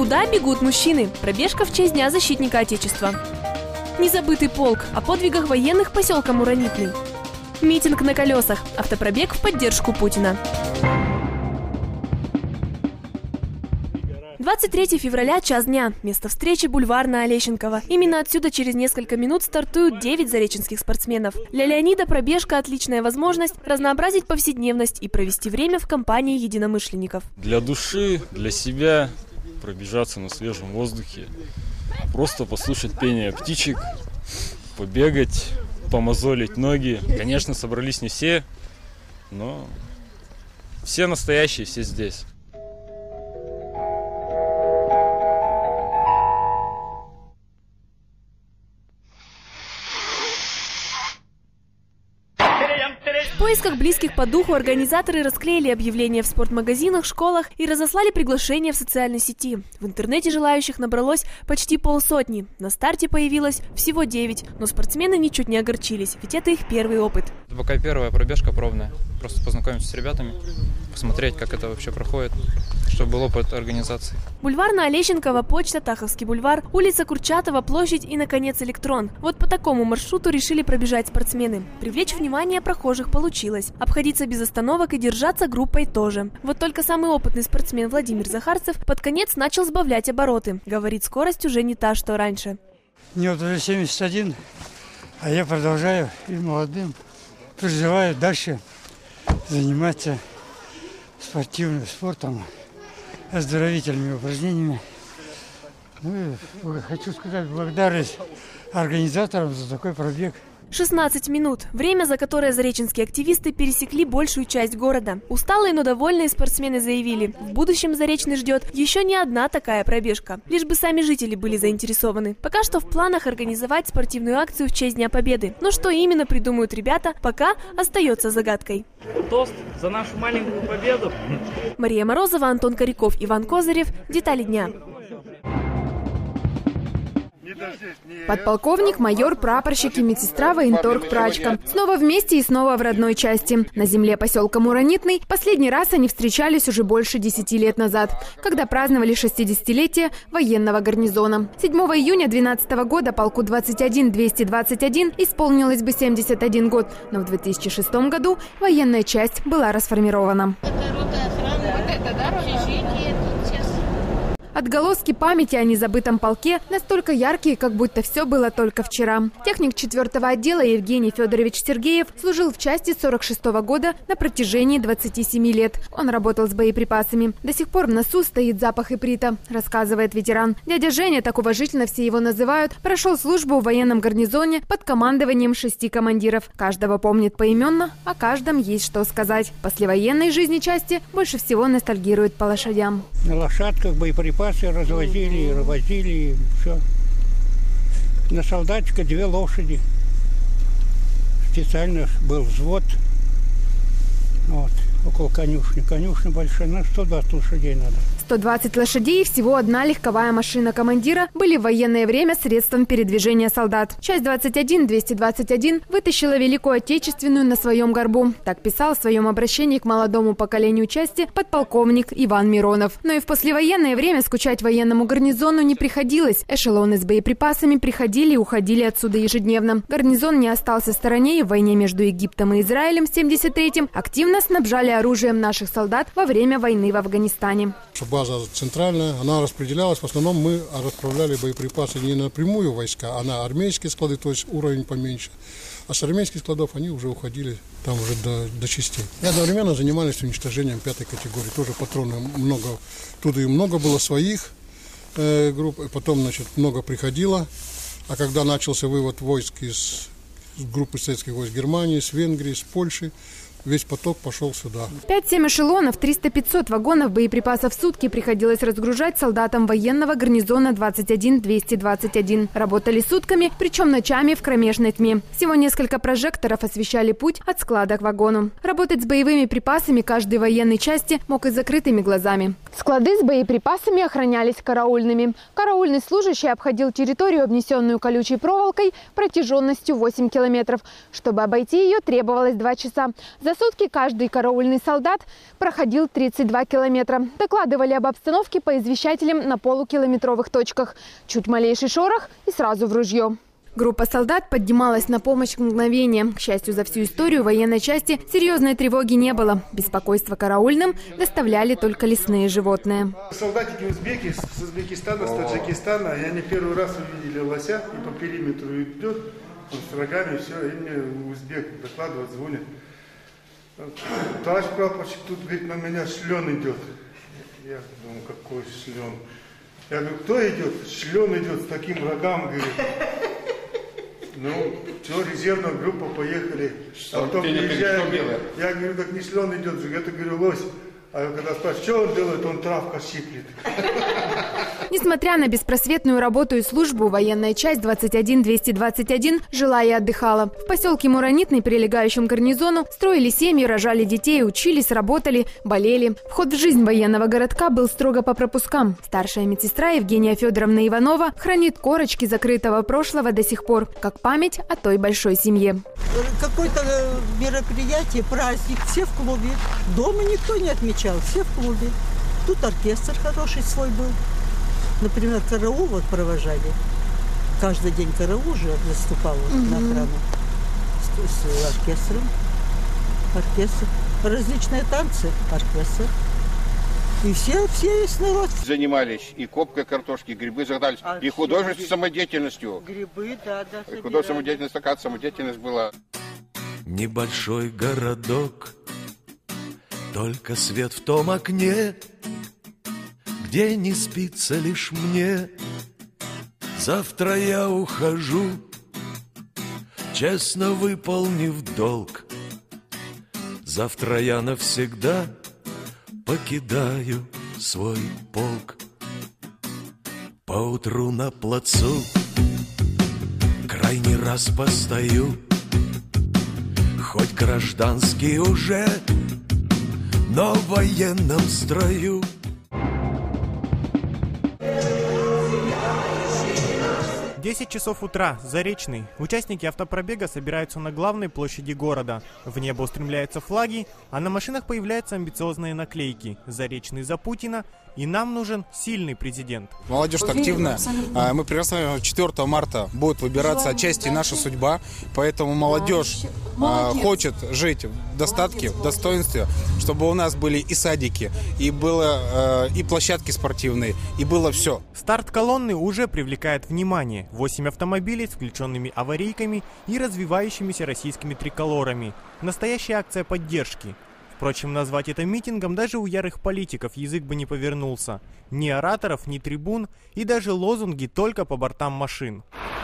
Куда бегут мужчины? Пробежка в честь Дня защитника Отечества. Незабытый полк. О подвигах военных поселка Муранитный. Митинг на колесах. Автопробег в поддержку Путина. 23 февраля, час дня. Место встречи — бульвар на Олещенкова. Именно отсюда через несколько минут стартуют 9 зареченских спортсменов. Для Леонида пробежка – отличная возможность разнообразить повседневность и провести время в компании единомышленников. Для души, для себя пробежаться на свежем воздухе, просто послушать пение птичек, побегать, помозолить ноги. Конечно, собрались не все, но все настоящие, все здесь. В поисках близких по духу организаторы расклеили объявления в спортмагазинах, школах и разослали приглашения в социальной сети. В интернете желающих набралось почти полсотни. На старте появилось всего 9, но спортсмены ничуть не огорчились, ведь это их первый опыт. Пока первая пробежка пробная. Просто познакомиться с ребятами, посмотреть, как это вообще проходит, чтобы был опыт организации. Бульвар на Олещенкова, почта, Таховский бульвар, улица Курчатова, площадь и, наконец, Электрон. Вот по такому маршруту решили пробежать спортсмены. Привлечь внимание прохожих получилось. Обходиться без остановок и держаться группой тоже. Вот только самый опытный спортсмен Владимир Захарцев под конец начал сбавлять обороты. Говорит, скорость уже не та, что раньше. Мне вот уже 71, а я продолжаю и молодым призываю дальше заниматься спортивным спортом, оздоровительными упражнениями. Ну и хочу сказать благодарность организаторам за такой пробег. 16 минут. Время, за которое зареченские активисты пересекли большую часть города. Усталые, но довольные спортсмены заявили, в будущем Заречный ждет еще не одна такая пробежка. Лишь бы сами жители были заинтересованы. Пока что в планах организовать спортивную акцию в честь Дня Победы. Но что именно придумают ребята, пока остается загадкой. Тост за нашу маленькую победу. Мария Морозова, Антон Коряков, Иван Козырев. Детали дня. Подполковник, майор, прапорщик и медсестра, военторг, прачка. Снова вместе и снова в родной части. На земле поселка Муранитный последний раз они встречались уже больше 10 лет назад, когда праздновали 60-летие военного гарнизона. 7 июня 2012 года полку 21-221 исполнилось бы 71 год, но в 2006 году военная часть была расформирована. Отголоски памяти о незабытом полке настолько яркие, как будто все было только вчера. Техник 4-го отдела Евгений Федорович Сергеев служил в части 46-го года на протяжении 27 лет. Он работал с боеприпасами. До сих пор в носу стоит запах иприта, рассказывает ветеран. Дядя Женя, так уважительно все его называют, прошел службу в военном гарнизоне под командованием 6 командиров. Каждого помнит поименно, о каждом есть что сказать. В послевоенной жизни части больше всего ностальгирует по лошадям. На лошадках боеприпасы развозили, возили, все. На солдатика 2 лошади. Специально был взвод. Вот, около конюшни. Конюшня большая, на 120 лошадей надо. 120 лошадей и всего одна легковая машина командира были в военное время средством передвижения солдат. Часть 21-221 вытащила Великую Отечественную на своем горбу. Так писал в своем обращении к молодому поколению части подполковник Иван Миронов. Но и в послевоенное время скучать военному гарнизону не приходилось. Эшелоны с боеприпасами приходили и уходили отсюда ежедневно. Гарнизон не остался в стороне и в войне между Египтом и Израилем в 73-м активно снабжали оружием наших солдат во время войны в Афганистане. База центральная, она распределялась. В основном мы отправляли боеприпасы не напрямую в войска, а на армейские склады, то есть уровень поменьше. А с армейских складов они уже уходили там уже до частей. И одновременно занимались уничтожением 5-й категории. Тоже патроны много, тут и много было своих групп, и потом, значит, много приходило. А когда начался вывод войск из группы советских войск Германии, с Венгрии, с Польши, весь поток пошел сюда. 5-7 эшелонов, 300-500 вагонов боеприпасов в сутки приходилось разгружать солдатам военного гарнизона 21-221. Работали сутками, причем ночами в кромешной тьме. Всего несколько прожекторов освещали путь от склада к вагону. Работать с боевыми припасами каждой военной части мог и закрытыми глазами. Склады с боеприпасами охранялись караульными. Караульный служащий обходил территорию, обнесенную колючей проволокой, протяженностью 8 километров. Чтобы обойти ее, требовалось 2 часа. За сутки каждый караульный солдат проходил 32 километра. Докладывали об обстановке по извещателям на полукилометровых точках. Чуть малейший шорох и сразу в ружье. Группа солдат поднималась на помощь в мгновение. К счастью, за всю историю военной части серьезной тревоги не было. Беспокойство караульным доставляли только лесные животные. Солдатики узбеки с Узбекистана, с Таджикистана, и они первый раз увидели лося, и по периметру идет, он с рогами, все, и мне узбек докладывает, звонит. Товарищ прапорщик, тут, говорит, на меня шлен идет. Я думаю, какой шлен? Я говорю, кто идет? Шлен идет с таким рогам, говорит. Ну, что, резервная группа, поехали. А потом приезжаем, я говорю, так не шлен идет же, это, говорю, лось. А когда спрашиваю, что он делает, он травка щиплет. Несмотря на беспросветную работу и службу, военная часть 21-221 жила и отдыхала. В поселке Муранитный, прилегающем к гарнизону, строили семьи, рожали детей, учились, работали, болели. Вход в жизнь военного городка был строго по пропускам. Старшая медсестра Евгения Федоровна Иванова хранит корочки закрытого прошлого до сих пор, как память о той большой семье. Какое-то мероприятие, праздник, все в клубе. Дома никто не отмечал, все в клубе. Тут оркестр хороший свой был. Например, караул вот провожали. Каждый день караул же наступал на охрану с оркестром. Оркестр. Различные танцы, оркестр. И все весь народ. Занимались и копкой картошки, грибы загадались, и художественной самодеятельностью. Грибы, да. И художественная самодеятельность, такая самодеятельность была. Небольшой городок, только свет в том окне, где не спится лишь мне. Завтра я ухожу, честно выполнив долг. Завтра я навсегда покидаю свой полк. Поутру на плацу крайний раз постою, хоть гражданский уже, но в военном строю. В 10 часов утра, Заречный. Участники автопробега собираются на главной площади города. В небо устремляются флаги, а на машинах появляются амбициозные наклейки «Заречный за Путина» и «Нам нужен сильный президент». Молодежь активная. Мы прекрасно 4 марта будет выбираться отчасти наша судьба, поэтому молодежь хочет жить в достатке, в достоинстве, чтобы у нас были и садики, и было и площадки спортивные, и было все. Старт колонны уже привлекает внимание. 8 автомобилей с включенными аварийками и развивающимися российскими триколорами. Настоящая акция поддержки. Впрочем, назвать это митингом даже у ярых политиков язык бы не повернулся. Ни ораторов, ни трибун и даже лозунги только по бортам машин.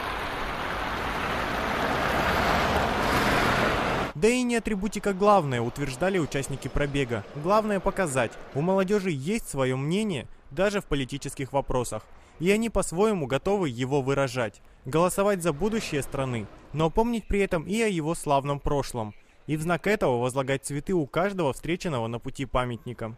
Да и не атрибутика главное, утверждали участники пробега. Главное показать, у молодежи есть свое мнение даже в политических вопросах. И они по-своему готовы его выражать. Голосовать за будущее страны, но помнить при этом и о его славном прошлом. И в знак этого возлагать цветы у каждого встреченного на пути памятника.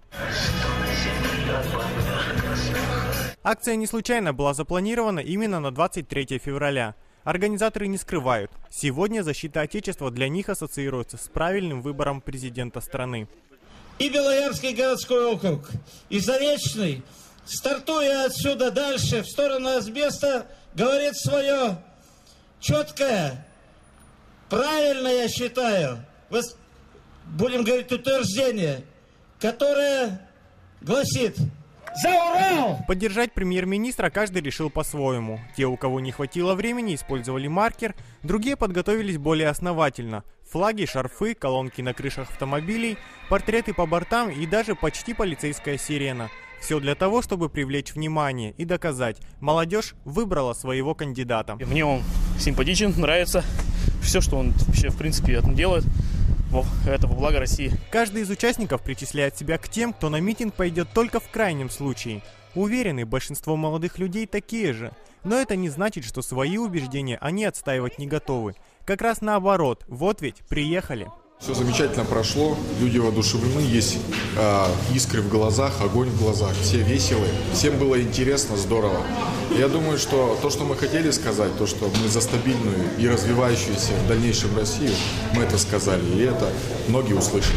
Акция не случайно была запланирована именно на 23 февраля. Организаторы не скрывают, сегодня защита Отечества для них ассоциируется с правильным выбором президента страны. И Белоярский городской округ, и Заречный, стартуя отсюда дальше в сторону асбеста, говорит свое четкое, правильное, я считаю, будем говорить, утверждение, которое гласит: «За Урал!» Поддержать премьер-министра каждый решил по-своему. Те, у кого не хватило времени, использовали маркер, другие подготовились более основательно. Флаги, шарфы, колонки на крышах автомобилей, портреты по бортам и даже почти полицейская сирена. Все для того, чтобы привлечь внимание и доказать, молодежь выбрала своего кандидата. Мне он симпатичен, нравится. Все, что он вообще в принципе делает, это во благо России. Каждый из участников причисляет себя к тем, кто на митинг пойдет только в крайнем случае. Уверены, большинство молодых людей такие же. Но это не значит, что свои убеждения они отстаивать не готовы. Как раз наоборот, вот ведь приехали. Все замечательно прошло, люди воодушевлены, есть искры в глазах, огонь в глазах, все веселые, всем было интересно, здорово. Я думаю, что то, что мы хотели сказать, то, что мы за стабильную и развивающуюся в дальнейшем Россию, мы это сказали, и это многие услышали.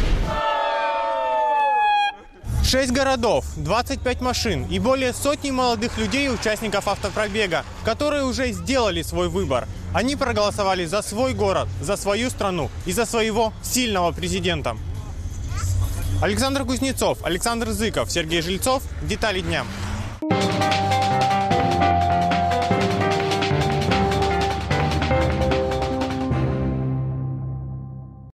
6 городов, 25 машин и более сотни молодых людей, участников автопробега, которые уже сделали свой выбор. Они проголосовали за свой город, за свою страну и за своего сильного президента. Александр Кузнецов, Александр Зыков, Сергей Жильцов. Детали дня.